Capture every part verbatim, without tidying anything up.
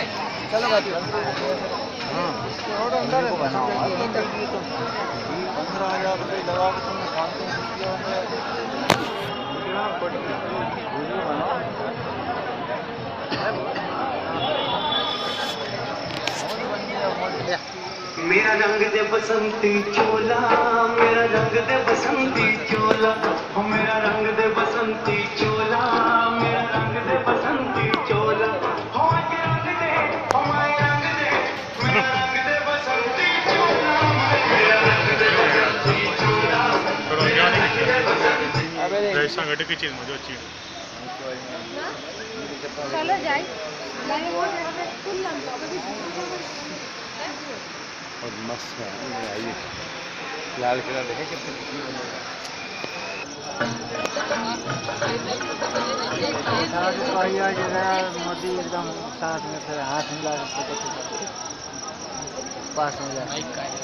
चलो गाड़ी हाँ को बनाओ पंद्रह हजार रुपये लगा के तुमने काम तो किया वीडियो बनाओ। मेरा रंग दे बसंती चोला, मेरा रंग दे बसंती चोला, हो मेरा रंग दे बसंती चोला, मेरा रंग दे बसंती चोला, हो के रंग दे, हो माय रंग दे, मेरा रंग दे बसंती चोला, मेरा रंग दे बसंती चोला, मेरा रंग दे बसंती। जय संगठन की चीज मुझे अच्छी चलो जाए और मस्त है आइए लाल किला देखे कितने मोदी एकदम साथ में थे हाथ मिला के फोटो खींचा पास में जा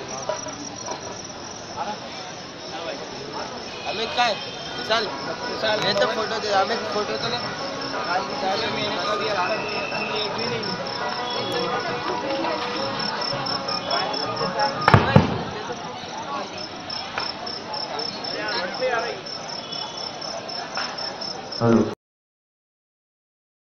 अमित काय चल चल ये तो फोटो दे अमित फोटो तो ले मैंने कभी आपका एक भी नहीं हेलो।